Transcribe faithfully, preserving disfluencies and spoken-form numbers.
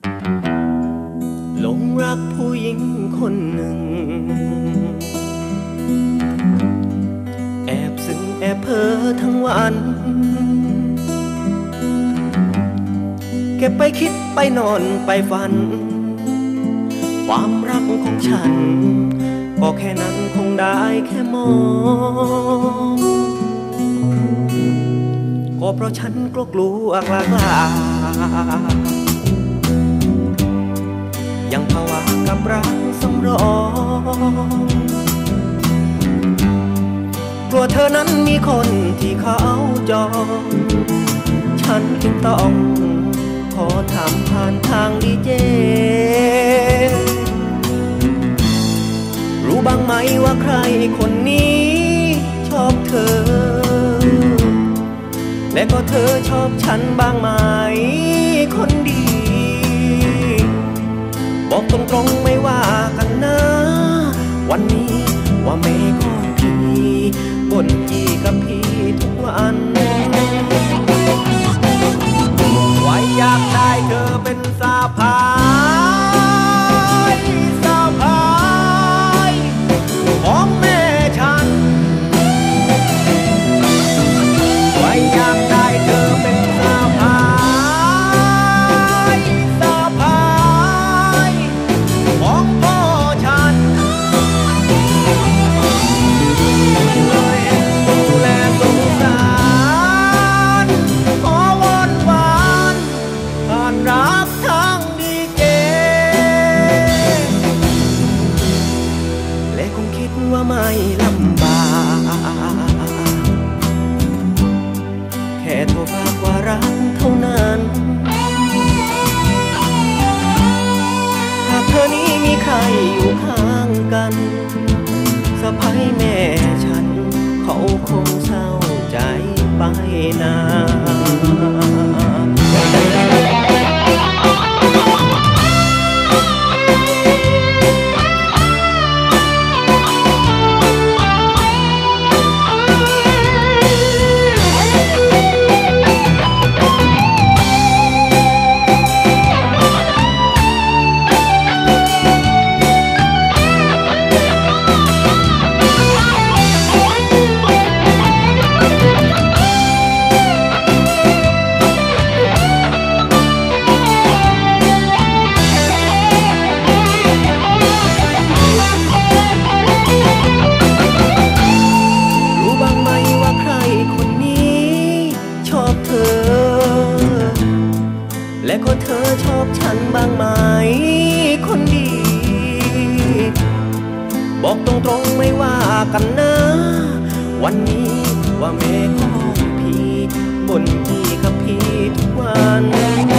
หลงรักผู้หญิงคนหนึ่งแอบซึ้งแอบเพ้อทั้งวันเก็บไปคิดไปนอนไปฝันความรักของฉันก็แค่นั้นคงได้แค่มองก็เพราะฉันกลัวกลัวกล้ากล้ายังภาวะกับรักสำรองกลัวเธอนั้นมีคนที่เขาจองฉันจึงต้องขอถามผ่านทางดีเจรู้บ้างไหมว่าใครคนนี้ชอบเธอและก็เธอชอบฉันบ้างไหมคนดีบอกตรงๆไม่ว่ากันนะวันนี้ว่าไม่ขอพี่บ่นจี้กับพี่ทุกวันไว้อยากได้เธอเป็นสะพายสะพายของแม่ฉันไว้อยากได้เธอเป็นสะพายสะพายของพ่อฉันเลยดูแลสงสารขอวอนวานผ่านรักทางดีเจและคงคิดว่าไม่ลำบากแค่โทรฝากว่ารักเท่านั้นหากเธอนี้มีใครอยู่ข้างกันสะพ้ายแม่ฉันเขาคงเศร้าใจไปนานและก็เธอชอบฉันบ้างไหมคนดีบอกตรงๆไม่ว่ากันนะวันนี้ว่าแม่ของพี่บ่นจี้กับพี่ทุกวัน